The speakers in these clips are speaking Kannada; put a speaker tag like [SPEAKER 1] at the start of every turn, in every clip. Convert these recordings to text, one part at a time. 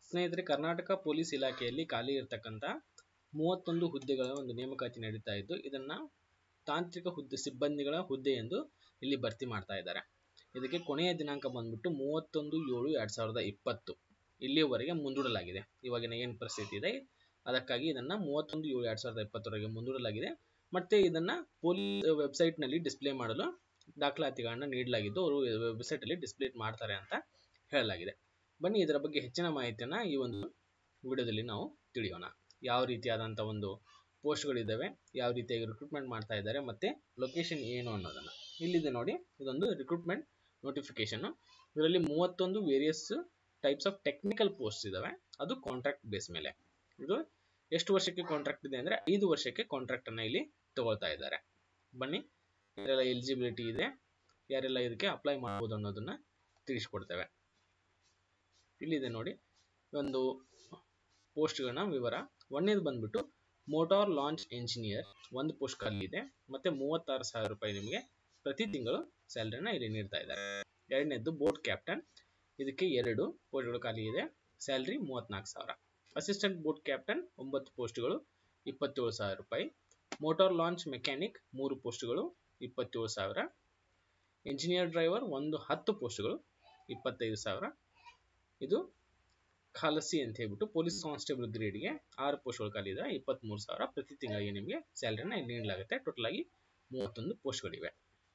[SPEAKER 1] ಸ್ನೇಹಿತರೆ, ಕರ್ನಾಟಕ ಪೊಲೀಸ್ ಇಲಾಖೆಯಲ್ಲಿ ಖಾಲಿ ಇರತಕ್ಕಂಥ 31 ಹುದ್ದೆಗಳ ಒಂದು ನೇಮಕಾತಿ ನಡೀತಾ ಇದ್ದು, ಇದನ್ನ ತಾಂತ್ರಿಕ ಹುದ್ದೆ ಸಿಬ್ಬಂದಿಗಳ ಹುದ್ದೆ ಎಂದು ಇಲ್ಲಿ ಭರ್ತಿ ಮಾಡ್ತಾ ಇದ್ದಾರೆ. ಇದಕ್ಕೆ ಕೊನೆಯ ದಿನಾಂಕ ಬಂದ್ಬಿಟ್ಟು 31/7/2020 ಇಲ್ಲಿಯವರೆಗೆ ಮುಂದೂಡಲಾಗಿದೆ. ಇವಾಗಿನ ಏನು ಪರಿಸ್ಥಿತಿ ಇದೆ ಅದಕ್ಕಾಗಿ ಇದನ್ನ 31/7/2020 ಮುಂದೂಡಲಾಗಿದೆ. ಮತ್ತೆ ಇದನ್ನ ಪೊಲೀಸ್ ವೆಬ್ಸೈಟ್ ನಲ್ಲಿ ಡಿಸ್ಪ್ಲೇ ಮಾಡಲು ದಾಖಲಾತಿಗಳನ್ನ ನೀಡಲಾಗಿದ್ದು, ಅವರು ವೆಬ್ಸೈಟ್ ಅಲ್ಲಿ ಡಿಸ್ಪ್ಲೇ ಮಾಡ್ತಾರೆ ಅಂತ ಹೇಳಲಾಗಿದೆ. ಬನ್ನಿ ಇದರ ಬಗ್ಗೆ ಹೆಚ್ಚಿನ ಮಾಹಿತಿಯನ್ನ ಈ ಒಂದು ವಿಡಿಯೋದಲ್ಲಿ ನಾವು ತಿಳಿಯೋಣ. ಯಾವ ರೀತಿಯಾದಂಥ ಒಂದು ಪೋಸ್ಟ್ಗಳಿದ್ದಾವೆ, ಯಾವ ರೀತಿಯಾಗಿ ರಿಕ್ರೂಟ್ಮೆಂಟ್ ಮಾಡ್ತಾ ಇದ್ದಾರೆ, ಮತ್ತೆ ಲೊಕೇಶನ್ ಏನು ಅನ್ನೋದನ್ನ ಇಲ್ಲಿದೆ ನೋಡಿ. ಇದೊಂದು ರಿಕ್ರೂಟ್ಮೆಂಟ್ ನೋಟಿಫಿಕೇಶನ್. ಇದರಲ್ಲಿ 31 various types of technical post ಇದಾವೆ. ಅದು ಕಾಂಟ್ರಾಕ್ಟ್ ಬೇಸ್ ಮೇಲೆ. ಇದು ಎಷ್ಟು ವರ್ಷಕ್ಕೆ ಕಾಂಟ್ರಾಕ್ಟ್ ಇದೆ ಅಂದ್ರೆ 5 ವರ್ಷಕ್ಕೆ ಕಾಂಟ್ರಾಕ್ಟ್ ಅನ್ನ ಇಲ್ಲಿ ತಗೊಳ್ತಾ ಇದ್ದಾರೆ. ಬನ್ನಿ ಯಾರೆಲ್ಲ ಎಲಿಜಿಬಿಲಿಟಿ ಇದೆ, ಯಾರೆಲ್ಲ ಇದಕ್ಕೆ ಅಪ್ಲೈ ಮಾಡಬಹುದು ಅನ್ನೋದನ್ನ ತಿಳಿಸ್ಕೊಡ್ತೇವೆ. ಇಲ್ಲಿದೆ ನೋಡಿ ಒಂದು ಪೋಸ್ಟ್ಗಳನ್ನ ವಿವರ. ಒಂದೇದು ಬಂದ್ಬಿಟ್ಟು ಮೋಟಾರ್ ಲಾಂಚ್ ಎಂಜಿನಿಯರ್, ಒಂದು ಪೋಸ್ಟ್ ಖಾಲಿ ಇದೆ. ಮತ್ತೆ 36,000 ರೂಪಾಯಿ ನಿಮಗೆ ಪ್ರತಿ ತಿಂಗಳು ಸ್ಯಾಲರಿನ ಇಲ್ಲಿ ನೀಡ್ತಾ ಇದ್ದಾರೆ. ಎರಡನೇದು ಬೋಟ್ ಕ್ಯಾಪ್ಟನ್, ಇದಕ್ಕೆ 2 ಪೋಸ್ಟ್ಗಳು ಖಾಲಿ ಇದೆ, ಸ್ಯಾಲರಿ 34,000. ಅಸಿಸ್ಟೆಂಟ್ ಬೋಟ್ ಕ್ಯಾಪ್ಟನ್ 9 ಪೋಸ್ಟ್ಗಳು 27,000 ರೂಪಾಯಿ. ಮೋಟಾರ್ ಲಾಂಚ್ ಮೆಕ್ಯಾನಿಕ್ 3 ಪೋಸ್ಟ್ಗಳು 27,000. ಎಂಜಿನಿಯರ್ ಡ್ರೈವರ್ 10 ಪೋಸ್ಟ್ಗಳು 25,000. ಇದು ಖಾಲಸಿ ಅಂತ ಹೇಳ್ಬಿಟ್ಟು ಪೊಲೀಸ್ ಕಾನ್ಸ್ಟೇಬಲ್ ಗ್ರೇಡ್ಗೆ 6 ಪೋಸ್ಟ್ಗಳು ಖಾಲಿ ಇದೆ, 23,000 ಪ್ರತಿ ತಿಂಗಳಿಗೆ ನಿಮಗೆ ಸ್ಯಾಲರಿನ ನೀಡಲಾಗುತ್ತೆ. ಟೋಟಲ್ ಆಗಿ 31 ಪೋಸ್ಟ್ಗಳಿವೆ.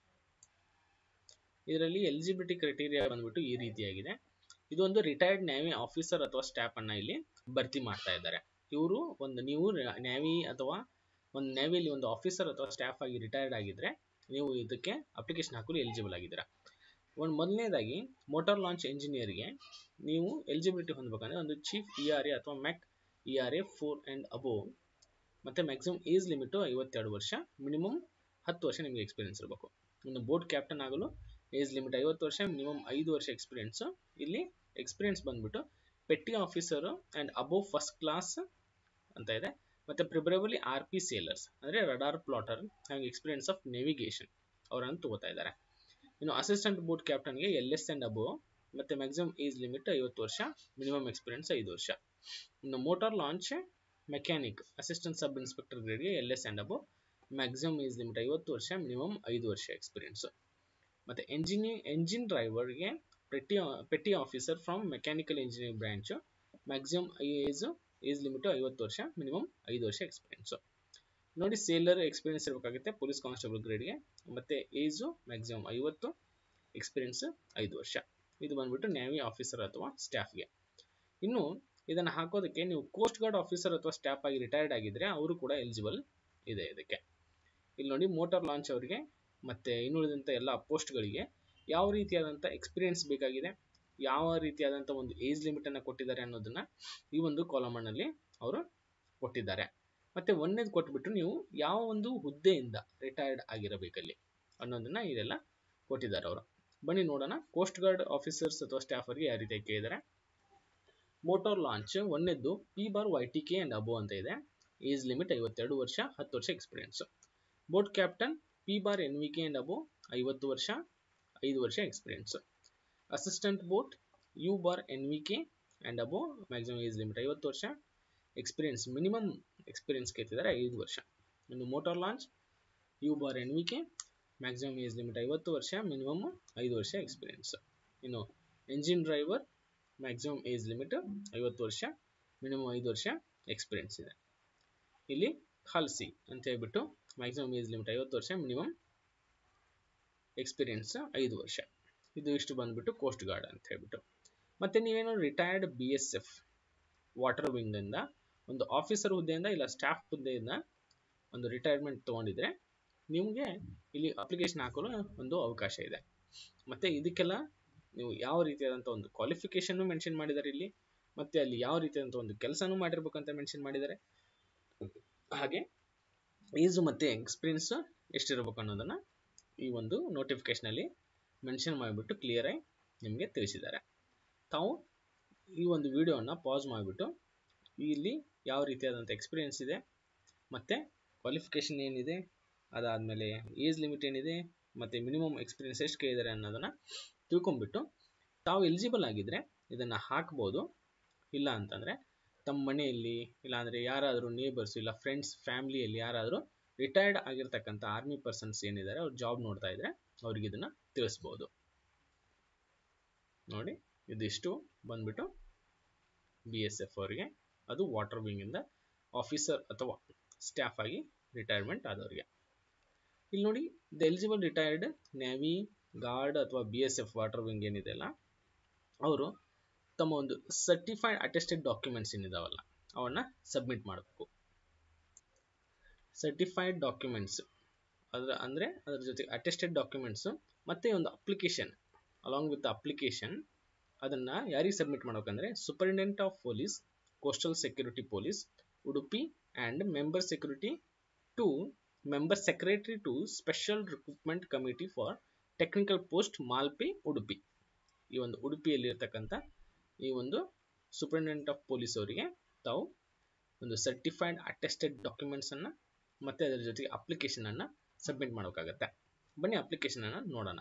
[SPEAKER 1] ಇದರಲ್ಲಿ ಎಲಿಜಿಬಿಲಿಟಿ ಕ್ರೈಟೀರಿಯಾ ಬಂದ್ಬಿಟ್ಟು ಈ ರೀತಿಯಾಗಿದೆ. ಇದೊಂದು ರಿಟೈರ್ಡ್ ನ್ಯಾವಿ ಆಫೀಸರ್ ಅಥವಾ ಸ್ಟಾಫ್ ಅನ್ನ ಇಲ್ಲಿ ಭರ್ತಿ ಮಾಡ್ತಾ ಇದ್ದಾರೆ. ಇವರು ನೀವು ನ್ಯಾವಿ ಅಥವಾ ಒಂದು ನ್ಯಾವಿಯಲ್ಲಿ ಒಂದು ಆಫೀಸರ್ ಅಥವಾ ಸ್ಟಾಫ್ ಆಗಿ ರಿಟೈರ್ಡ್ ಆಗಿದ್ರೆ ನೀವು ಇದಕ್ಕೆ ಅಪ್ಲಿಕೇಶನ್ ಹಾಕಲು ಎಲಿಜಿಬಲ್ ಆಗಿದ್ದೀರಾ. ಮೊದಲನೇದಾಗಿ ಮೋಟಾರ್ ಲಾಂಚ್ ಎಂಜಿನಿಯರ್ಗೆ ನೀವು ಎಲಿಜಿಬಿಲಿಟಿ ಹೊಂದಬೇಕಂದ್ರೆ ಒಂದು ಚೀಫ್ ERA ಅಥವಾ ಮ್ಯಾಕ್ ERA 4 and above, ಮತ್ತೆ ಮ್ಯಾಕ್ಸಿಮಮ್ ಏಜ್ ಲಿಮಿಟ್ 52 ವರ್ಷ, ಮಿನಿಮಮ್ 10 ವರ್ಷ ನಿಮಗೆ ಎಕ್ಸ್ಪೀರಿಯನ್ಸ್ ಇರಬೇಕು. ಒಂದು ಬೋಟ್ ಕ್ಯಾಪ್ಟನ್ ಆಗಲು ಏಜ್ ಲಿಮಿಟ್ 50 ವರ್ಷ, ಮಿನಿಮಮ್ 5 ವರ್ಷ ಎಕ್ಸ್ಪೀರಿಯನ್ಸ್. ಇಲ್ಲಿ ಎಕ್ಸ್ಪೀರಿಯನ್ಸ್ ಬಂದ್ಬಿಟ್ಟು petty officer and above first class ಅಂತ ಇದೆ. ಮತ್ತೆ ಪ್ರಿಫರೇಬಲಿ RP ಸೇಲರ್ಸ್ ಅಂದ್ರೆ radar plotter hang experience of navigation ಅವರನ್ನು ತಗೋತಾ ಇದ್ದಾರೆ. ಇನ್ನು ಅಸಿಸ್ಟೆಂಟ್ ಬೋಟ್ ಕ್ಯಾಪ್ಟನ್ಗೆ LS and above, ಮತ್ತೆ ಮ್ಯಾಕ್ಸಿಮಮ್ ಏಜ್ ಲಿಮಿಟ್ 50 ವರ್ಷ, ಮಿನಿಮಮ್ ಎಕ್ಸ್ಪೀರಿಯನ್ಸ್ 5 ವರ್ಷ. ಇನ್ನು motor launch mechanic assistant sub inspector ಗ್ರೇಡ್ಗೆ LS and above, maximum age limit 50 ವರ್ಷ, ಮಿನಿಮಮ್ 5 ವರ್ಷ ಎಕ್ಸ್ಪೀರಿಯನ್ಸ್. ಮತ್ತೆ ಎಂಜಿನ್ ಡ್ರೈವರ್ಗೆ petty officer from mechanical engineering branch, maximum age limit 50 ವರ್ಷ, ಮಿನಿಮಮ್ 5 ವರ್ಷ ಎಕ್ಸ್ಪೀರಿಯನ್ಸ್. ನೋಡಿ ಸೇಲರ್ ಎಕ್ಸ್ಪೀರಿಯನ್ಸ್ ಇರಬೇಕಾಗುತ್ತೆ ಪೊಲೀಸ್ ಕಾನ್ಸ್ಟೇಬಲ್ ಗ್ರೇಡ್ಗೆ, ಮತ್ತೆ ಏಜು ಮ್ಯಾಕ್ಸಿಮಮ್ 50, ಎಕ್ಸ್ಪೀರಿಯನ್ಸ್ 5 ವರ್ಷ. ಇದು ಬಂದ್ಬಿಟ್ಟು ನ್ಯಾವಿ ಆಫೀಸರ್ ಅಥವಾ ಸ್ಟಾಫ್ಗೆ. ಇನ್ನು ಇದನ್ನು ಹಾಕೋದಕ್ಕೆ ನೀವು ಕೋಸ್ಟ್ ಗಾರ್ಡ್ ಆಫೀಸರ್ ಅಥವಾ ಸ್ಟಾಫ್ ಆಗಿ ರಿಟೈರ್ಡ್ ಆಗಿದ್ರೆ ಅವರು ಕೂಡ ಎಲಿಜಿಬಲ್ ಇದೆ ಇದಕ್ಕೆ. ಇಲ್ಲಿ ನೋಡಿ ಮೋಟಾರ್ ಲಾಂಚ್ ಅವರಿಗೆ ಮತ್ತೆ ಇನ್ನುಳಿದಂಥ ಎಲ್ಲ ಪೋಸ್ಟ್ಗಳಿಗೆ ಯಾವ ರೀತಿಯಾದಂಥ ಎಕ್ಸ್ಪೀರಿಯನ್ಸ್ ಬೇಕಾಗಿದೆ, ಯಾವ ರೀತಿಯಾದಂಥ ಒಂದು ಏಜ್ ಲಿಮಿಟ್ ಅನ್ನು ಕೊಟ್ಟಿದ್ದಾರೆ ಅನ್ನೋದನ್ನ ಈ ಒಂದು ಕಾಲಮಲ್ಲಿ ಅವರು ಕೊಟ್ಟಿದ್ದಾರೆ. ಮತ್ತೆ ಒಂದೇದು ಕೊಟ್ಬಿಟ್ಟು ನೀವು ಯಾವ ಒಂದು ಹುದ್ದೆಯಿಂದ ರಿಟೈರ್ಡ್ ಆಗಿರಬೇಕಲ್ಲಿ ಅನ್ನೋದನ್ನ ಇದೆಲ್ಲ ಕೊಟ್ಟಿದ್ದಾರೆ ಅವರು. ಬನ್ನಿ ನೋಡೋಣ ಕೋಸ್ಟ್ ಗಾರ್ಡ್ ಆಫೀಸರ್ಸ್ ಅಥವಾ ಸ್ಟಾಫ್ ಅವರಿಗೆ ಯಾವ ರೀತಿ ಕೇಳಿದ್ದಾರೆ. ಮೋಟಾರ್ ಲಾಂಚ್ ಒಂದೇದ್ದು P/YTK and above ಅಂತ ಇದೆ, ಏಜ್ ಲಿಮಿಟ್ 52 ವರ್ಷ, 10 ವರ್ಷ experience. Boat captain P/NVK and above 50 ವರ್ಷ, 5 ವರ್ಷ experience. Assistant boat U/NVK and above, maximum age limit 50 ವರ್ಷ, ಎಕ್ಸ್ಪೀರಿಯನ್ಸ್ ಮಿನಿಮಮ್ ಎಕ್ಸ್ಪೀರಿಯನ್ಸ್ ಕೇಳ್ತಿದ್ದಾರೆ 5 ವರ್ಷ. ಇನ್ನು motor launch U/NVK, maximum age limit 50 ವರ್ಷ, ಮಿನಿಮಮ್ 5 ವರ್ಷ ಎಕ್ಸ್ಪೀರಿಯನ್ಸ್. ಇನ್ನು engine driver maximum age limit 50 ವರ್ಷ, ಮಿನಿಮಮ್ 5 ವರ್ಷ ಎಕ್ಸ್ಪೀರಿಯನ್ಸ್ ಇದೆ. ಇಲ್ಲಿ ಖಾಲ್ಸಿ ಅಂತ ಹೇಳ್ಬಿಟ್ಟು ಮ್ಯಾಕ್ಸಿಮಮ್ ಏಜ್ ಲಿಮಿಟ್ 50 ವರ್ಷ, ಮಿನಿಮಮ್ ಎಕ್ಸ್ಪೀರಿಯನ್ಸ್ 5 ವರ್ಷ. ಇದು ಇಷ್ಟು ಬಂದ್ಬಿಟ್ಟು ಕೋಸ್ಟ್ ಗಾರ್ಡ್ ಅಂತ ಹೇಳ್ಬಿಟ್ಟು. ಮತ್ತೆ ನೀವೇನು ರಿಟೈರ್ಡ್ BSF ವಾಟರ್ ವಿಂಗ್ ಇಂದ ಒಂದು ಆಫೀಸರ್ ಹುದ್ದೆಯಿಂದ ಇಲ್ಲ ಸ್ಟಾಫ್ ಹುದ್ದೆಯಿಂದ ಒಂದು ರಿಟೈರ್ಮೆಂಟ್ ತಗೊಂಡಿದ್ರೆ ನಿಮಗೆ ಇಲ್ಲಿ ಅಪ್ಲಿಕೇಶನ್ ಹಾಕಲು ಒಂದು ಅವಕಾಶ ಇದೆ. ಮತ್ತೆ ಇದಕ್ಕೆಲ್ಲ ನೀವು ಯಾವ ರೀತಿಯಾದಂಥ ಒಂದು ಕ್ವಾಲಿಫಿಕೇಶನ್ ಮೆನ್ಷನ್ ಮಾಡಿದ್ದಾರೆ ಇಲ್ಲಿ, ಮತ್ತೆ ಅಲ್ಲಿ ಯಾವ ರೀತಿಯಾದಂಥ ಒಂದು ಕೆಲಸನೂ ಮಾಡಿರ್ಬೇಕಂತ ಮೆನ್ಷನ್ ಮಾಡಿದ್ದಾರೆ. ಹಾಗೆ ಏಜು ಮತ್ತೆ ಎಕ್ಸ್ಪೀರಿಯನ್ಸ್ ಎಷ್ಟಿರಬೇಕು ಅನ್ನೋದನ್ನ ಈ ಒಂದು ನೋಟಿಫಿಕೇಶನ್ ಅಲ್ಲಿ ಮೆನ್ಷನ್ ಮಾಡಿಬಿಟ್ಟು ಕ್ಲಿಯರ್ ಆಗಿ ನಿಮಗೆ ತಿಳಿಸಿದ್ದಾರೆ. ತಾವು ಈ ಒಂದು ವಿಡಿಯೋನ ಪಾಸ್ ಮಾಡಿಬಿಟ್ಟು ಇಲ್ಲಿ ಯಾವ ರೀತಿಯಾದಂಥ ಎಕ್ಸ್ಪೀರಿಯನ್ಸ್ ಇದೆ, ಮತ್ತೆ ಕ್ವಾಲಿಫಿಕೇಶನ್ ಏನಿದೆ, ಅದಾದಮೇಲೆ ಏಜ್ ಲಿಮಿಟ್ ಏನಿದೆ, ಮತ್ತು ಮಿನಿಮಮ್ ಎಕ್ಸ್ಪೀರಿಯನ್ಸ್ ಎಷ್ಟು ಕೇಳಿದ್ದಾರೆ ಅನ್ನೋದನ್ನು ತಿಳ್ಕೊಂಬಿಟ್ಟು ತಾವು ಎಲಿಜಿಬಲ್ ಆಗಿದ್ದರೆ ಇದನ್ನು ಹಾಕ್ಬೋದು. ಇಲ್ಲ ಅಂತಂದರೆ ತಮ್ಮ ಮನೆಯಲ್ಲಿ ಇಲ್ಲಾಂದರೆ ಯಾರಾದರೂ ನೇಬರ್ಸು ಇಲ್ಲ ಫ್ರೆಂಡ್ಸ್ ಫ್ಯಾಮಿಲಿಯಲ್ಲಿ ಯಾರಾದರೂ ರಿಟೈರ್ಡ್ ಆಗಿರ್ತಕ್ಕಂಥ ಆರ್ಮಿ ಪರ್ಸನ್ಸ್ ಏನಿದ್ದಾರೆ ಅವ್ರು ಜಾಬ್ ನೋಡ್ತಾ ಇದ್ರೆ ಅವ್ರಿಗೆ ಇದನ್ನು ತಿಳಿಸ್ಬೋದು. ನೋಡಿ ಇದಿಷ್ಟು ಬಂದ್ಬಿಟ್ಟು BSF ಅವರಿಗೆ, ಅದು ವಾಟರ್ ವಿಂಗಿಂದ ಆಫೀಸರ್ ಅಥವಾ ಸ್ಟಾಫ್ ಆಗಿ ರಿಟೈರ್ಮೆಂಟ್ ಆದವರಿಗೆ. ಇಲ್ಲಿ ನೋಡಿ the eligible retired navy guard ಅಥವಾ BSF ವಾಟರ್ ವಿಂಗ್ ಏನಿದೆ ಅಲ್ಲ, ಅವರು ತಮ್ಮ ಒಂದು ಸರ್ಟಿಫೈಡ್ ಅಟೆಸ್ಟೆಡ್ ಡಾಕ್ಯುಮೆಂಟ್ಸ್ ಏನಿದಾವಲ್ಲ ಅವನ್ನ ಸಬ್ಮಿಟ್ ಮಾಡಬೇಕು. ಸರ್ಟಿಫೈಡ್ ಡಾಕ್ಯುಮೆಂಟ್ಸ್ ಅಂದರೆ ಅದರ ಜೊತೆಗೆ ಅಟೆಸ್ಟೆಡ್ ಡಾಕ್ಯುಮೆಂಟ್ಸು ಮತ್ತು ಒಂದು ಅಪ್ಲಿಕೇಶನ್ ಅಲಾಂಗ್ ವಿತ್ ಅಪ್ಲಿಕೇಶನ್ ಅದನ್ನು ಯಾರಿಗೆ ಸಬ್ಮಿಟ್ ಮಾಡಬೇಕಂದ್ರೆ superintendent of police, coastal security police Udupi and member secretary to special recruitment committee for technical post Malpe Udupi. ಈ ಒಂದು ಉಡುಪಿಯಲ್ಲಿರ್ತಕ್ಕಂಥ ಈ ಒಂದು ಸೂಪರಿಂಟೆಂಡೆಂಟ್ ಆಫ್ ಪೊಲೀಸ್ ಅವರಿಗೆ ತಾವು ಒಂದು ಸರ್ಟಿಫೈಡ್ ಅಟೆಸ್ಟೆಡ್ ಡಾಕ್ಯುಮೆಂಟ್ಸನ್ನು ಮತ್ತು ಅದರ ಜೊತೆಗೆ ಅಪ್ಲಿಕೇಶನನ್ನು ಸಬ್ಮಿಟ್ ಮಾಡೋಕ್ಕಾಗತ್ತೆ. ಬನ್ನಿ ಅಪ್ಲಿಕೇಶನನ್ನು ನೋಡೋಣ.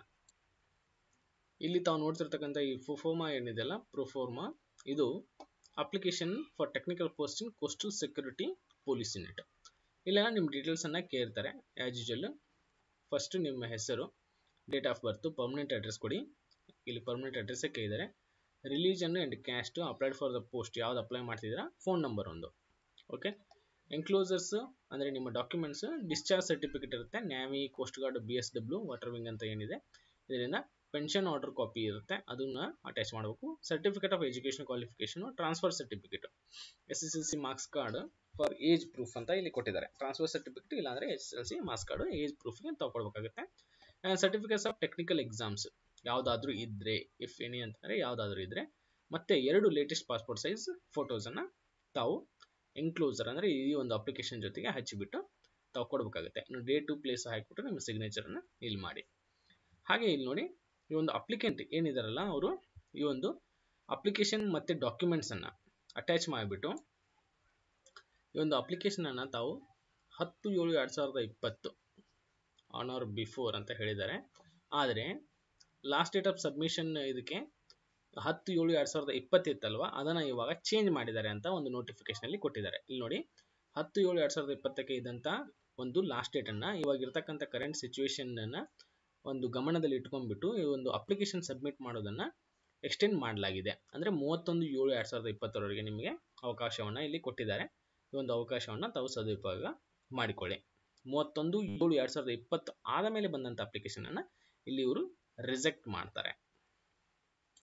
[SPEAKER 1] ಇಲ್ಲಿ ತಾವು ನೋಡ್ತಿರ್ತಕ್ಕಂಥ ಈ ಪ್ರೊಫಾರ್ಮಾ ಏನಿದೆಯಲ್ಲ, ಪ್ರೊಫಾರ್ಮಾ ಇದು application for technical post in coastal security police unit. ಇಲ್ಲೆಲ್ಲ ನಿಮ್ಮ ಡೀಟೇಲ್ಸನ್ನು ಕೇಳ್ತಾರೆ ಆ್ಯಸ್ ಯೂಶುವಲ್. ಫಸ್ಟು ನಿಮ್ಮ ಹೆಸರು, date of birth, permanent address ಕೊಡಿ. ಇಲ್ಲಿ ಪರ್ಮನೆಂಟ್ ಅಡ್ರೆಸ್ಸೇ ಕೇಳಿದ್ದಾರೆ. Religion and caste, applied for the post ಯಾವ್ದು ಅಪ್ಲೈ ಮಾಡ್ತಿದ್ದೀರಾ, ಫೋನ್ ನಂಬರ್ ಒಂದು. ಓಕೆ, ಎನ್ಕ್ಲೋಸರ್ಸ್ ಅಂದರೆ ನಿಮ್ಮ ಡಾಕ್ಯುಮೆಂಟ್ಸ್, ಡಿಸ್ಚಾರ್ಜ್ ಸರ್ಟಿಫಿಕೇಟ್ ಇರುತ್ತೆ, navy, coast guard, BSW, water wing ಅಂತ ಏನಿದೆ ಇದರಿಂದ ಪೆನ್ಷನ್ ಆರ್ಡರ್ ಕಾಪಿ ಇರುತ್ತೆ, ಅದನ್ನು ಅಟ್ಯಾಚ್ ಮಾಡಬೇಕು. Certificate of education qualification, transfer certificate, SSLC marks card for age proof ಅಂತ ಇಲ್ಲಿ ಕೊಟ್ಟಿದ್ದಾರೆ. ಟ್ರಾನ್ಸ್ಫರ್ ಸರ್ಟಿಫಿಕೇಟ್ ಇಲ್ಲಾಂದರೆ SSLC ಮಾರ್ಕ್ಸ್ ಕಾರ್ಡು ಏಜ್ ಪ್ರೂಫ್ಗೆ ತಗೊಳ್ಬೇಕಾಗುತ್ತೆ. ಸರ್ಟಿಫಿಕೇಟ್ಸ್ ಆಫ್ ಟೆಕ್ನಿಕಲ್ ಎಕ್ಸಾಮ್ಸ್ ಯಾವುದಾದ್ರೂ ಇದ್ದರೆ, ಇಫ್ ಎನಿ ಅಂತಂದರೆ ಯಾವುದಾದ್ರೂ ಇದ್ದರೆ, ಮತ್ತು 2 ಲೇಟೆಸ್ಟ್ ಪಾಸ್ಪೋರ್ಟ್ ಸೈಜ್ ಫೋಟೋಸನ್ನು ತಾವು ಎನ್ಕ್ಲೋಸರ್ ಅಂದರೆ ಈ ಒಂದು ಅಪ್ಲಿಕೇಶನ್ ಜೊತೆಗೆ ಹಚ್ಚಿಬಿಟ್ಟು ತಾವು ಕೊಡಬೇಕಾಗುತ್ತೆ. ಇನ್ನು ಡೇಟು ಪ್ಲೇಸ್ ಹಾಕಿಬಿಟ್ಟು ನಿಮ್ಮ ಸಿಗ್ನೇಚರನ್ನು ಇಲ್ಲಿ ಮಾಡಿ. ಹಾಗೆ ಇಲ್ಲಿ ನೋಡಿ ಈ ಒಂದು ಅಪ್ಲಿಕೆಂಟ್ ಏನಿದಾರಲ್ಲ ಅವರು ಈ ಒಂದು ಅಪ್ಲಿಕೇಶನ್ ಮತ್ತು ಡಾಕ್ಯುಮೆಂಟ್ಸನ್ನು ಅಟ್ಯಾಚ್ ಮಾಡಿಬಿಟ್ಟು ಈ ಒಂದು ಅಪ್ಲಿಕೇಶನನ್ನು ತಾವು 10/7/2020 ಆನ್ ಆರ್ ಬಿಫೋರ್ ಅಂತ ಹೇಳಿದ್ದಾರೆ. ಆದರೆ ಲಾಸ್ಟ್ ಡೇಟ್ ಆಫ್ ಸಬ್ಮಿಷನ್ ಇದಕ್ಕೆ 10/7/2020 ಇತ್ತಲ್ವ, ಅದನ್ನು ಇವಾಗ ಚೇಂಜ್ ಮಾಡಿದ್ದಾರೆ ಅಂತ ಒಂದು ನೋಟಿಫಿಕೇಶನಲ್ಲಿ ಕೊಟ್ಟಿದ್ದಾರೆ. ಇಲ್ಲಿ ನೋಡಿ 10/7/2020ಕ್ಕೆ ಇದ್ದಂಥ ಒಂದು ಲಾಸ್ಟ್ ಡೇಟನ್ನು ಇವಾಗ ಇರ್ತಕ್ಕಂಥ ಕರೆಂಟ್ ಸಿಚುವೇಶನನ್ನು ಒಂದು ಗಮನದಲ್ಲಿ ಇಟ್ಕೊಂಡ್ಬಿಟ್ಟು ಈ ಒಂದು ಅಪ್ಲಿಕೇಶನ್ ಸಬ್ಮಿಟ್ ಮಾಡೋದನ್ನು ಎಕ್ಸ್ಟೆಂಡ್ ಮಾಡಲಾಗಿದೆ. ಅಂದರೆ 31/7/2020 ನಿಮಗೆ ಅವಕಾಶವನ್ನು ಇಲ್ಲಿ ಕೊಟ್ಟಿದ್ದಾರೆ. ಈ ಒಂದು ಅವಕಾಶವನ್ನು ತಾವು ಸದುಪಯೋಗ ಮಾಡಿಕೊಳ್ಳಿ. 31/7/2020 ಆದ ಮೇಲೆ ಬಂದಂಥ ಅಪ್ಲಿಕೇಶನನ್ನು ಇಲ್ಲಿ ಇವರು ರಿಜೆಕ್ಟ್ ಮಾಡ್ತಾರೆ.